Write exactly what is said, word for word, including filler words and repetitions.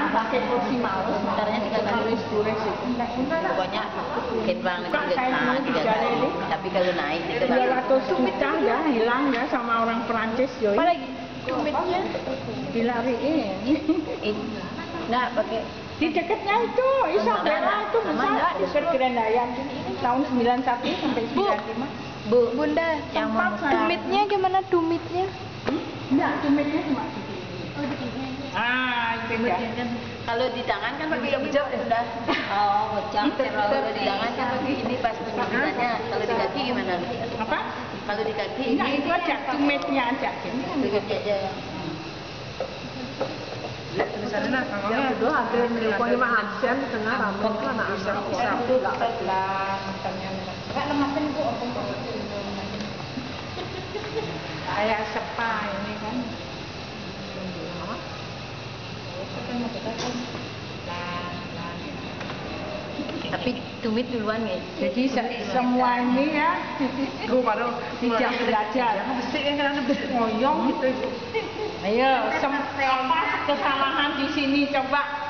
pakai kursi malas, sebentarnya tiga kali tulis pokoknya kembang tiga kali, tapi kalau naik tiga kali. dua ratus juta ya hilang ya sama orang Perancis Joy. Apalagi tumitnya dilariin. Nggak pakai Di dekatnya itu Isabella itu besar di Sergrendayan tahun sembilan puluh satu sampai sembilan puluh lima. Bu, Bunda, yang mau Tumitnya gimana tumitnya? Enggak, tumitnya cuma di Ah, itu ya. Kalau di tangan kan pakai ini Bunda. Oh, bocah. Kalau di tangan kan pakai ini pas penggunaannya. Kalau di kaki gimana? Apa? Kalau di kaki Enggak, ini itu aja tumitnya aja. tumitnya aja. Tulisannya nah, kalau udah hampir pokoknya mah Hansen tengah rambut kan anak satu enggak pelan matanya. Enggak lemasin Bu opung. Kayak sepa ini kan. Tapi tumit duluan ya. Jadi se- semua ini ya Gue baru tidak belajar. mesti yang kadang ngoyong gitu. Ayo, sem- apa kesalahan di sini coba